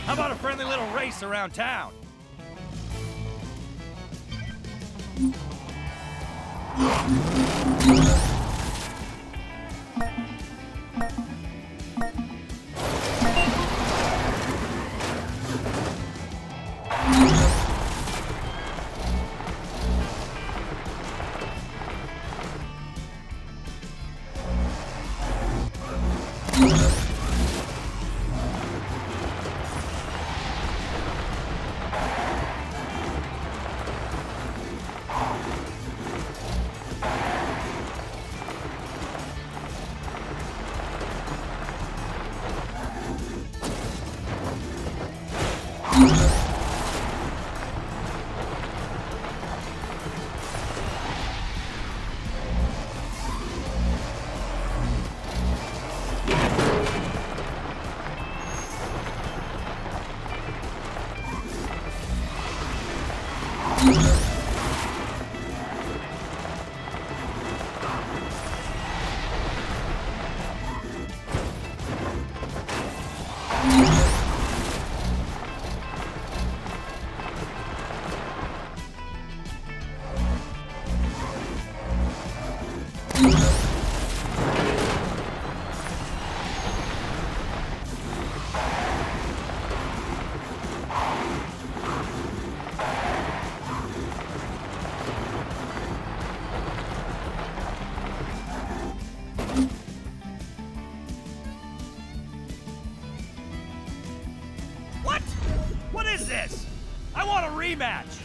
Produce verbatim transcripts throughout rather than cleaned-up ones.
How about a friendly little race around town? Rematch!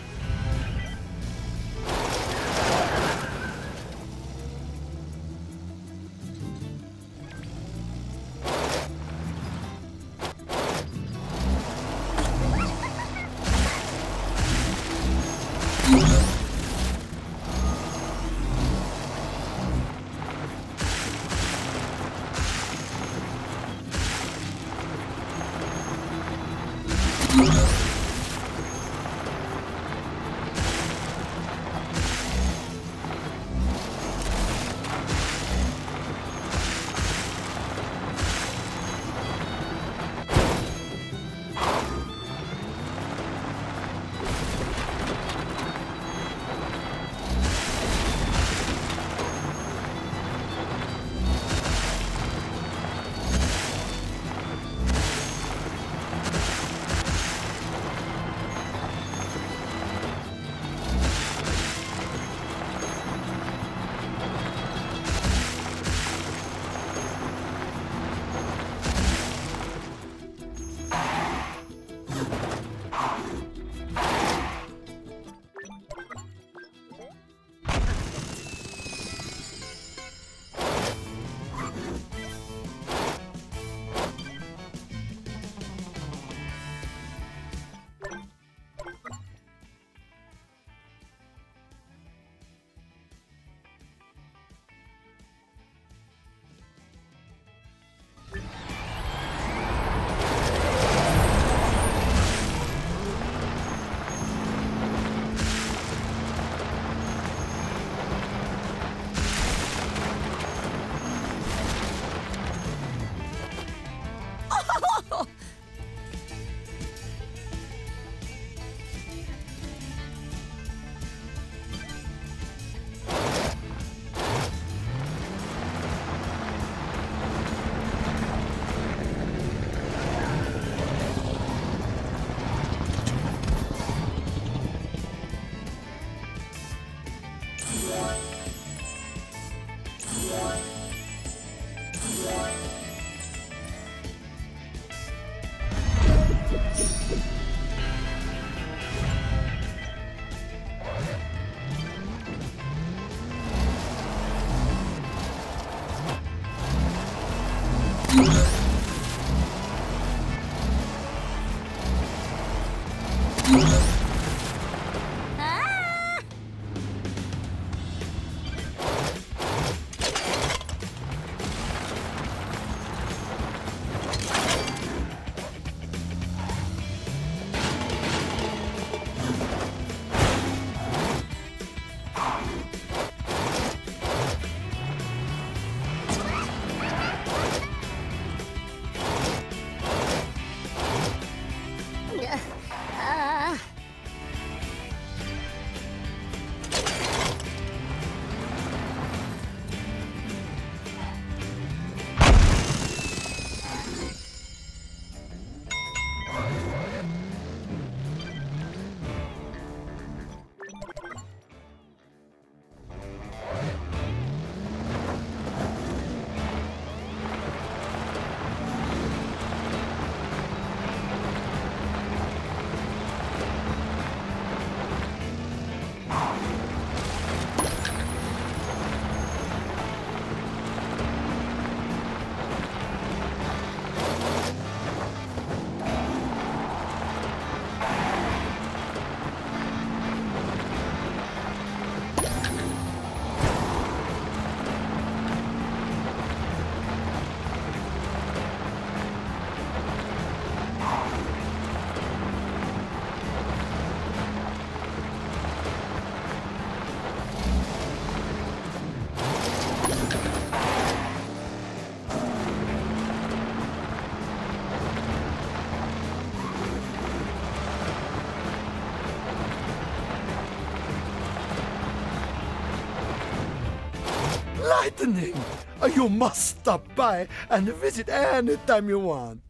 Lightning! You must stop by and visit anytime you want.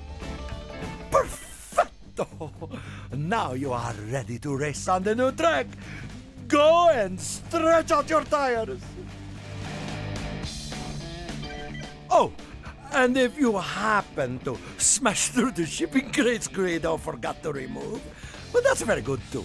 Perfecto! Now you are ready to race on the new track. Go and stretch out your tires. Oh, and if you happen to smash through the shipping crates Grado forgot to remove, well, that's very good too.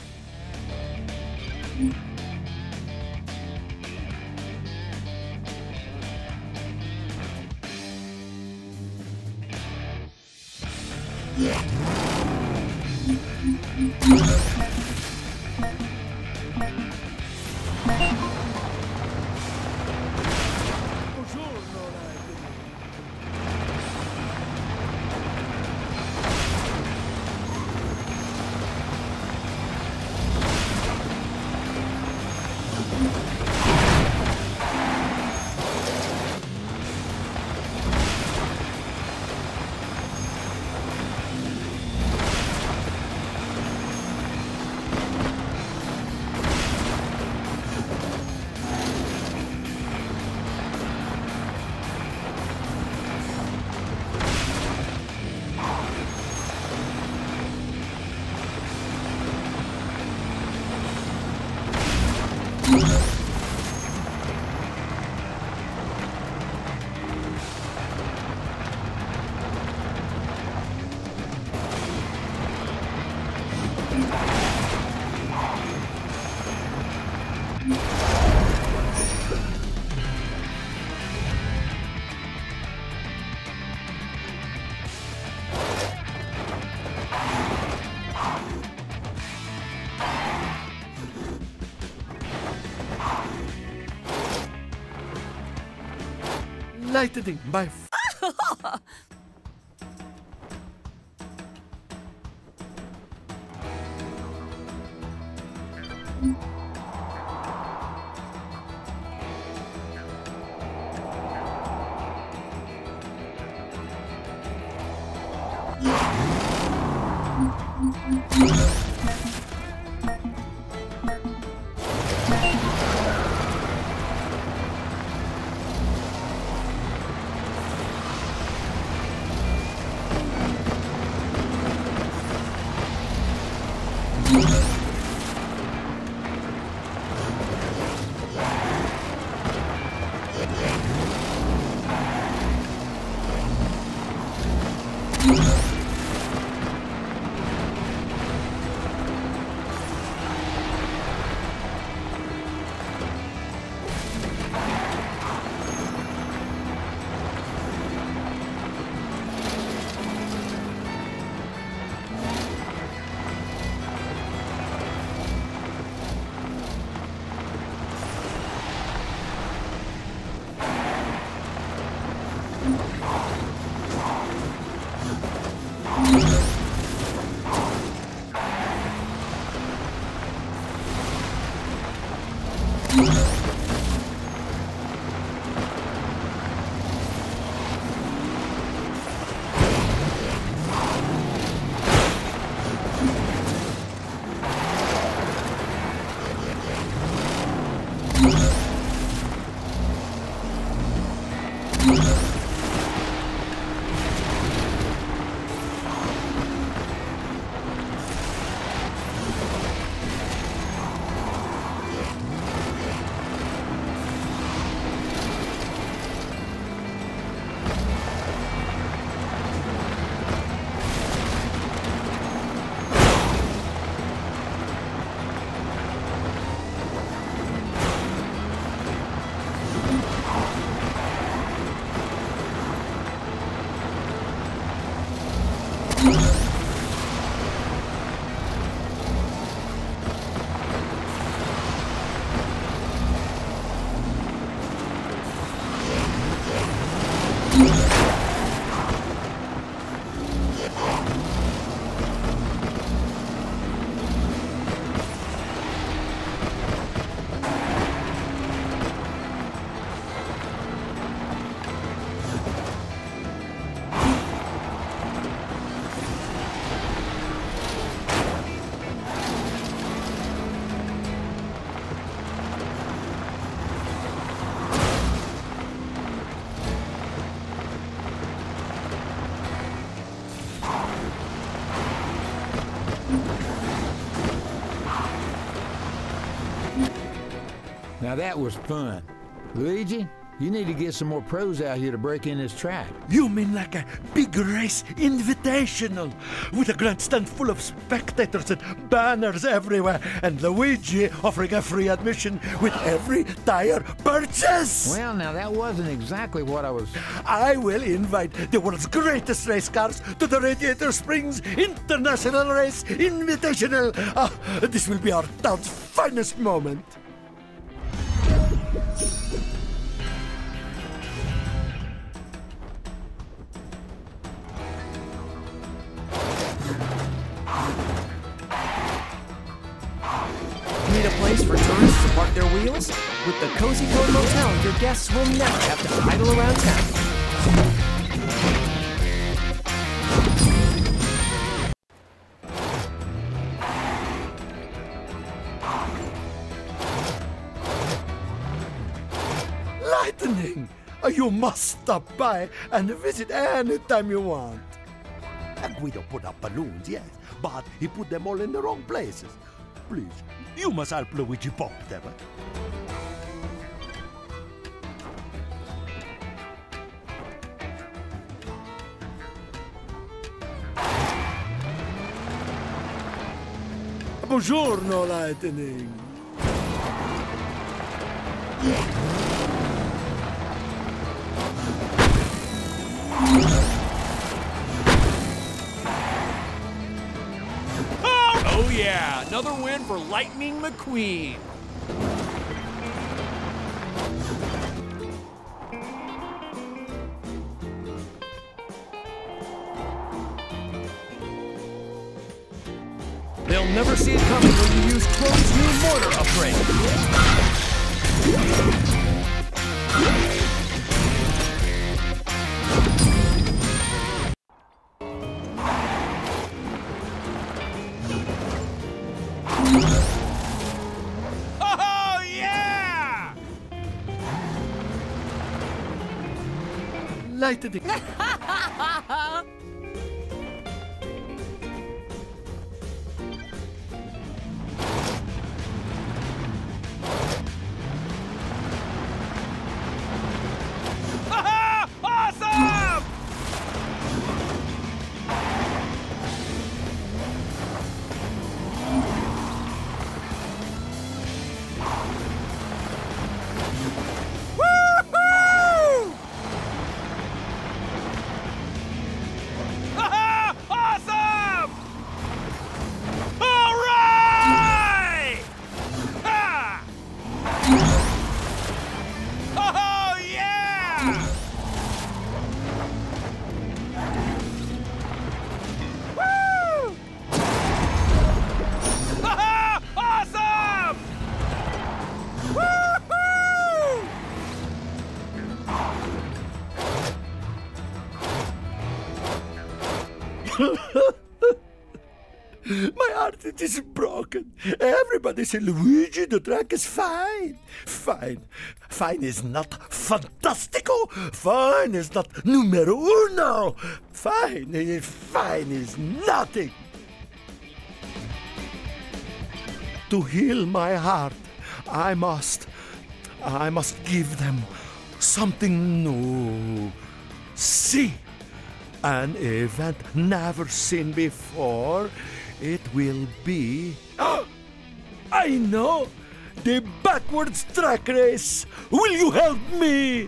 Lightning, my f- Now that was fun. Luigi, you need to get some more pros out here to break in this track. You mean like a big race invitational with a grandstand full of spectators and banners everywhere and Luigi offering a free admission with every tire purchase? Well, now that wasn't exactly what I was... I will invite the world's greatest race cars to the Radiator Springs International Race Invitational. Ah, this will be our town's finest moment. Need a place for tourists to park their wheels? With the Cozy Cone Motel, your guests will never have to idle around town. Lightning! You must stop by and visit anytime you want. And Guido put up balloons, yes, but he put them all in the wrong places. Please, you must help Luigi pop them. Buongiorno, Lightning. Oh yeah, another win for Lightning McQueen. They'll never see it coming when you use Chloe's new mortar upgrade. Oh yeah! Lightning. Awesome! Woo-hoo! Awesome! All right! Ha! Oh yeah! Woo! Awesome! Woo-hoo! My heart it is broken. Everybody say, Luigi, the track is fine. Fine. Fine is not fantastico. Fine is not numero uno. Fine, eh, fine is nothing. To heal my heart, I must, I must give them something new. See, an event never seen before. It will be... I know! The backwards track race! Will you help me?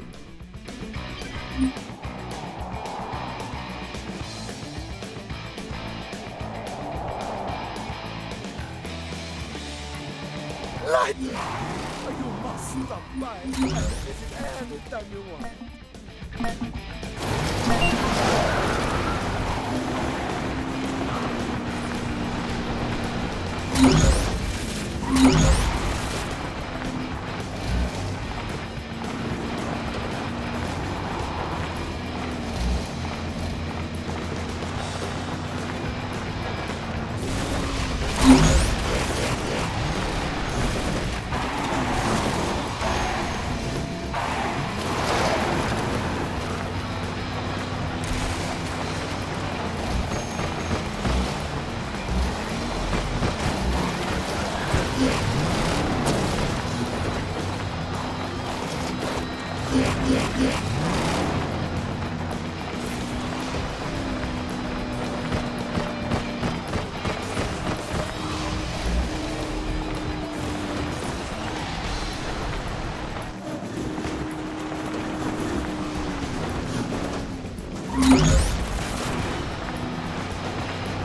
Lightning! You must stop by and visit anytime you want.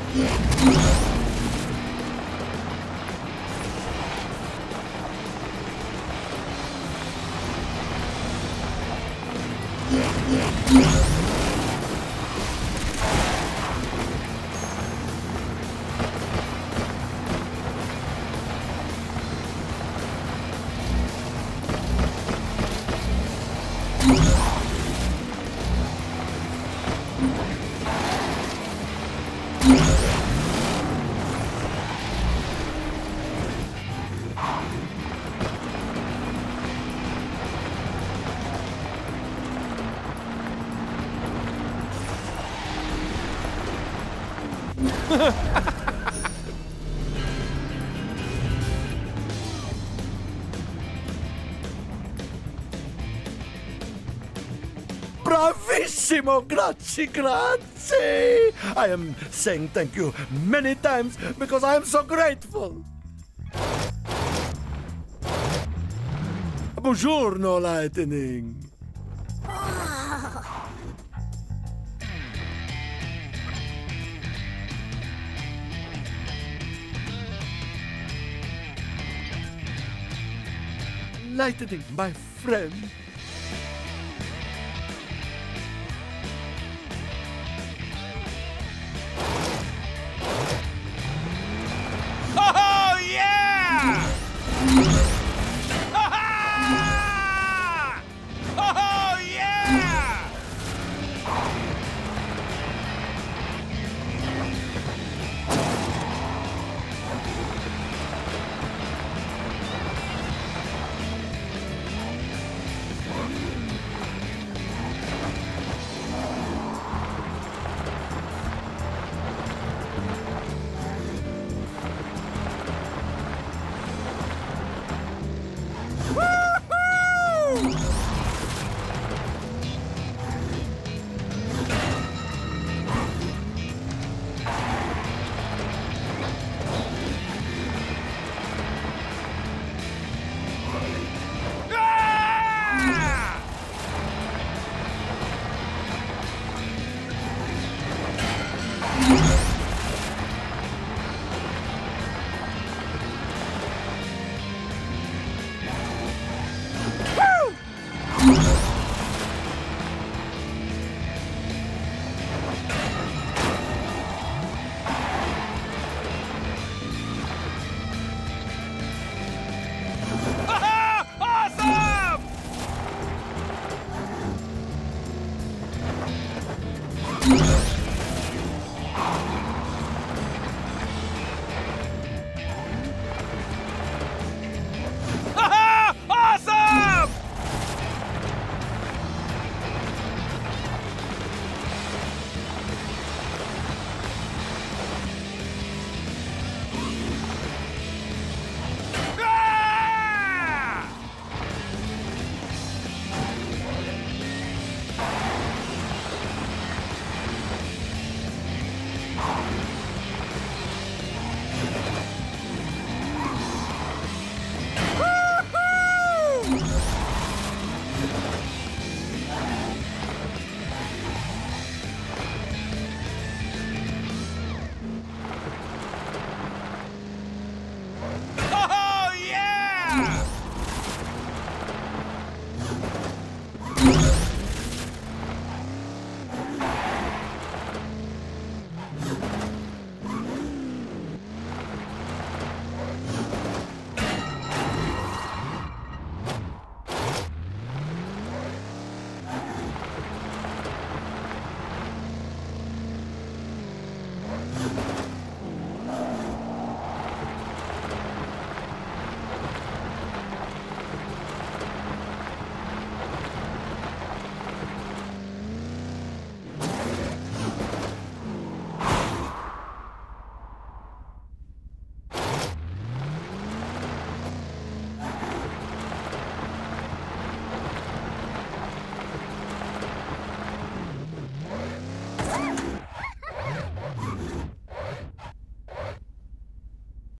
Bravissimo, grazie, grazie. I am saying thank you many times because I am so grateful. Buongiorno, Lightning. Lightning, my friend.